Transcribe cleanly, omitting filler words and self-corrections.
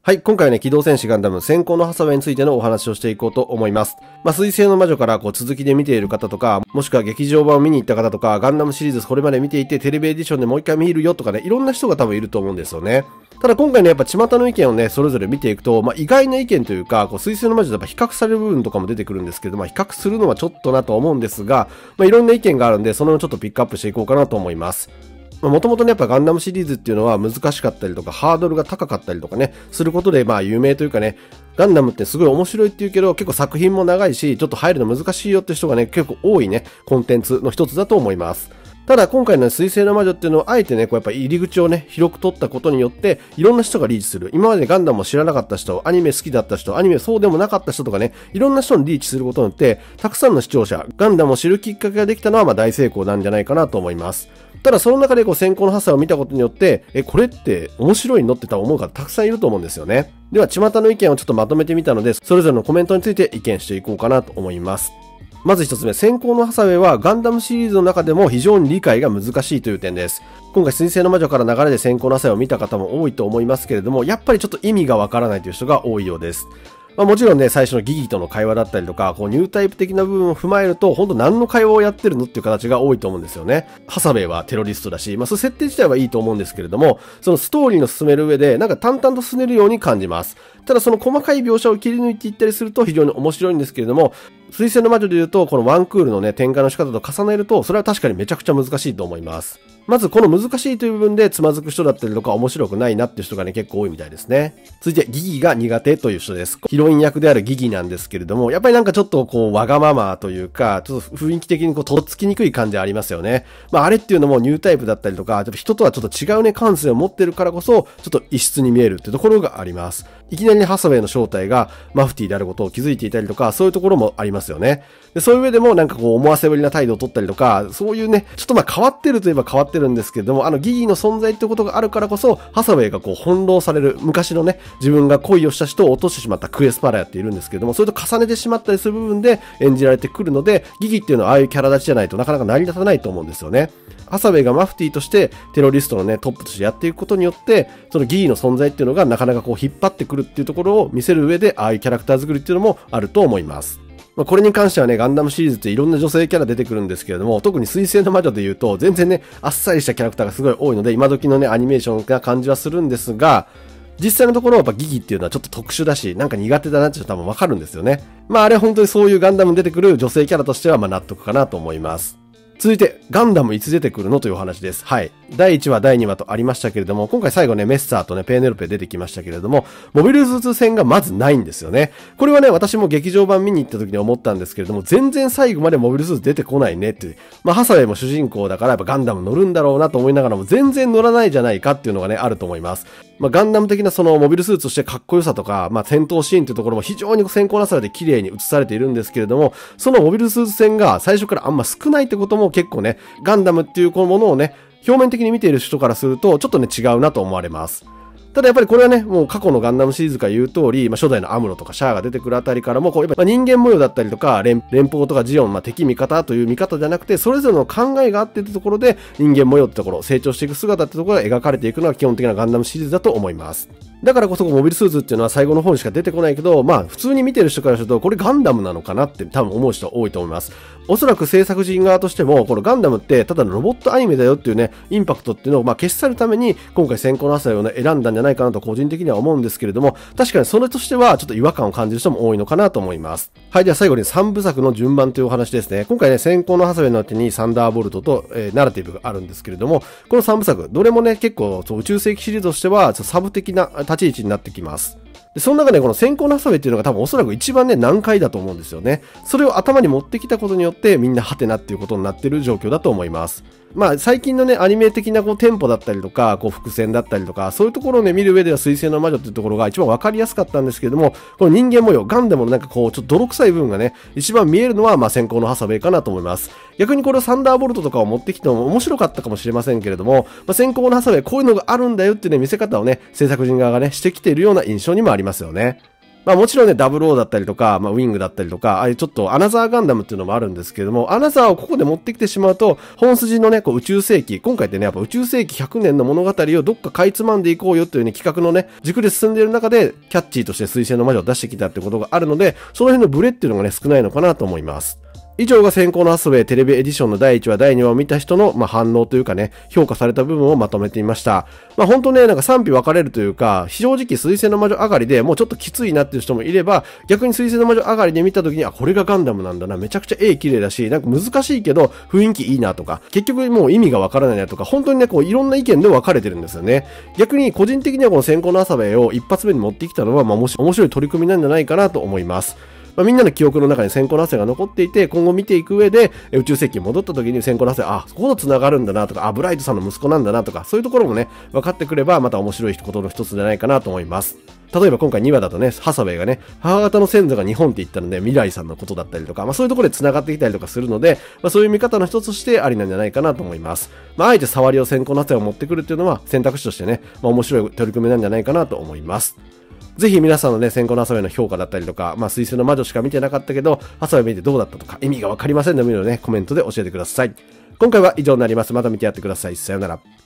はい、今回はね、機動戦士ガンダム先行のハサウェイについてのお話をしていこうと思います。水星の魔女から続きで見ている方とか、もしくは劇場版を見に行った方とか、ガンダムシリーズこれまで見ていてテレビエディションでもう一回見るよとかね、いろんな人が多分いると思うんですよね。ただ今回ね、やっぱ巷の意見をね、それぞれ見ていくと、意外な意見というか、水星の魔女とやっぱ比較される部分とかも出てくるんですけど、比較するのはちょっとなと思うんですが、いろんな意見があるんで、そのちょっとピックアップしていこうかなと思います。もともとね、やっぱガンダムシリーズっていうのは難しかったりとか、ハードルが高かったりとかね、することで有名というかね、ガンダムってすごい面白いっていうけど、結構作品も長いし、ちょっと入るの難しいよって人がね、結構多いね、コンテンツの一つだと思います。ただ今回の水星の魔女っていうのをあえてね、やっぱ入り口をね、広く取ったことによって、いろんな人がリーチする。今までガンダムを知らなかった人、アニメ好きだった人、アニメそうでもなかった人とかね、いろんな人にリーチすることによって、たくさんの視聴者、ガンダムを知るきっかけができたのは大成功なんじゃないかなと思います。ただその中で先行のハサウェイを見たことによって、これって面白いのって多分思う方たくさんいると思うんですよね。では、巷の意見をちょっとまとめてみたので、それぞれのコメントについて意見していこうかなと思います。まず一つ目、先行のハサウェイはガンダムシリーズの中でも非常に理解が難しいという点です。今回水星の魔女から流れで先行のハサウェイを見た方も多いと思いますけれども、やっぱりちょっと意味がわからないという人が多いようです。もちろんね、最初のギギとの会話だったりとか、ニュータイプ的な部分を踏まえると、本当何の会話をやってるのっていう形が多いと思うんですよね。ハサウェイはテロリストだし、その設定自体はいいと思うんですけれども、そのストーリーの進める上で、淡々と進めるように感じます。ただその細かい描写を切り抜いていったりすると非常に面白いんですけれども、水星の魔女で言うと、このワンクールのね、展開の仕方と重ねると、それは確かにめちゃくちゃ難しいと思います。まずこの難しいという部分でつまずく人だったりとか面白くないなっていう人がね結構多いみたいですね。続いてギギが苦手という人です。ヒロイン役であるギギなんですけれども、やっぱりちょっとわがままというか、ちょっと雰囲気的にとっつきにくい感じありますよね。あれっていうのもニュータイプだったりとか、人とはちょっと違うね感性を持ってるからこそ、ちょっと異質に見えるっていうところがあります。いきなりね、ハサウェイの正体がマフティーであることを気づいていたりとか、そういうところもありますよね。でそういう上でも思わせぶりな態度を取ったりとか、そういうね、ちょっと変わってるといえば変わってるんですけれども、ギギの存在ってことがあるからこそ、ハサウェイが翻弄される、昔のね、自分が恋をした人を落としてしまったクエスパラヤっているんですけれども、それと重ねてしまったりする部分で演じられてくるので、ギギっていうのはああいうキャラ立ちじゃないとなかなか成り立たないと思うんですよね。ハサウェイがマフティーとしてテロリストのね、トップとしてやっていくことによって、そのギギの存在っていうのがなかなか引っ張ってくるっていうところを見せる上で、ああいうキャラクター作りっていうのもあると思います。これに関してはね、ガンダムシリーズっていろんな女性キャラ出てくるんですけれども、特に水星の魔女で言うと、全然ね、あっさりしたキャラクターがすごい多いので、今時のね、アニメーションな感じはするんですが、実際のところやっぱギギっていうのはちょっと特殊だし、苦手だなって多分わかるんですよね。あれ本当にそういうガンダムに出てくる女性キャラとしては納得かなと思います。続いて、ガンダムいつ出てくるのというお話です。はい。第1話、第2話とありましたけれども、今回最後ね、メッサーとね、ペーネロペ出てきましたけれども、モビルスーツ戦がまずないんですよね。これはね、私も劇場版見に行った時に思ったんですけれども、全然最後までモビルスーツ出てこないねって。ハサウェイも主人公だからやっぱガンダム乗るんだろうなと思いながらも、全然乗らないじゃないかっていうのがね、あると思います。ガンダム的なそのモビルスーツとしてかっこよさとか、戦闘シーンっていうところも非常に先行なされて綺麗に映されているんですけれども、そのモビルスーツ戦が最初からあんま少ないってことも結構ね、ガンダムっていうこのものをね、表面的に見ている人からすると、ちょっとね、違うなと思われます。ただやっぱりこれはね、もう過去のガンダムシリーズから言う通り、初代のアムロとかシャアが出てくるあたりからも、やっぱ人間模様だったりとか、連邦とかジオン、敵味方という見方じゃなくて、それぞれの考えがあってってところで、人間模様ってところ、成長していく姿ってところが描かれていくのが基本的なガンダムシリーズだと思います。だからこそモビルスーツっていうのは最後の方にしか出てこないけど、普通に見てる人からすると、これガンダムなのかなって多分思う人多いと思います。おそらく制作陣側としても、このガンダムってただのロボットアニメだよっていうね、インパクトっていうのを消し去るために、今回先行のハサウェイをね、選んだんじゃないかなと個人的には思うんですけれども、確かにそれとしてはちょっと違和感を感じる人も多いのかなと思います。はい、では最後に3部作の順番というお話ですね。今回ね、先行のハサウェイの手にサンダーボルトと、ナラティブがあるんですけれども、この3部作、どれもね、結構宇宙世紀シリーズとしては、サブ的な立ち位置になってきます。で、その中でこの先行のハサウェイっていうのが多分おそらく一番ね、難解だと思うんですよね。それを頭に持ってきたことによって、みんなハテナっていうことになっている状況だと思います。最近のね、アニメ的なテンポだったりとか、伏線だったりとか、そういうところをね、見る上では水星の魔女っていうところが一番わかりやすかったんですけれども、この人間模様、ガンダムのちょっと泥臭い部分がね、一番見えるのは、先行のハサウェイかなと思います。逆にこれをサンダーボルトとかを持ってきても面白かったかもしれませんけれども、先行のハサウェイこういうのがあるんだよっていうね、見せ方をね、制作陣側がね、してきているような印象にもありますよね。 まあもちろんね、00だったりとか、まあウィングだったりとか、ああいうちょっとアナザーガンダムっていうのもあるんですけども、アナザーをここで持ってきてしまうと、本筋のね、こう宇宙世紀、今回ってね、やっぱ宇宙世紀100年の物語をどっかかいつまんでいこうよというね、企画のね、軸で進んでいる中で、キャッチーとして水星の魔女を出してきたってことがあるので、その辺のブレっていうのがね、少ないのかなと思います。以上が先行のハサウェイテレビエディションの第1話、第2話を見た人の、反応というかね、評価された部分をまとめてみました。本当ね、なんか賛否分かれるというか、正直水星の魔女上がりでもうちょっときついなっていう人もいれば、逆に水星の魔女上がりで見た時に、これがガンダムなんだな、めちゃくちゃ絵綺麗だし、なんか難しいけど雰囲気いいなとか、結局もう意味が分からないなとか、本当にね、こういろんな意見で分かれてるんですよね。逆に個人的にはこの先行のハサウェイを一発目に持ってきたのは、面白い取り組みなんじゃないかなと思います。みんなの記憶の中に先行のハサウェイが残っていて、今後見ていく上で、宇宙世紀に戻った時に先行のハサウェイ、そこと繋がるんだなとか、ブライトさんの息子なんだなとか、そういうところもね、分かってくれば、また面白いことの一つじゃないかなと思います。例えば今回2話だとね、ハサウェイがね、母方の先祖が日本って言ったので、未来さんのことだったりとか、そういうところで繋がってきたりとかするので、そういう見方の一つとしてありなんじゃないかなと思います。あえて触りを先行のハサウェイを持ってくるっていうのは選択肢としてね、面白い取り組みなんじゃないかなと思います。ぜひ皆さんのね、先行のハサウェイの評価だったりとか、水星の魔女しか見てなかったけど、ハサウェイ見てどうだったとか、意味がわかりませんでもいいのでね、コメントで教えてください。今回は以上になります。また見てやってください。さようなら。